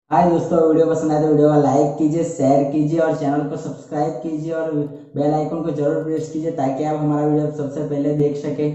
हाय दोस्तों, वीडियो पसंद आए तो वीडियो को लाइक कीजिए, शेयर कीजिए और चैनल को सब्सक्राइब कीजिए और बेल आइकन को जरूर प्रेस कीजिए ताकि आप हमारा वीडियो सबसे पहले देख सके।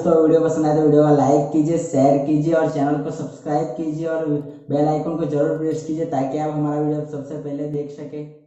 दोस्तों वीडियो पसंद आए तो वीडियो को लाइक कीजिए, शेयर कीजिए और चैनल को सब्सक्राइब कीजिए और बेल आइकन को जरूर प्रेस कीजिए ताकि आप हमारा वीडियो सबसे पहले देख सके।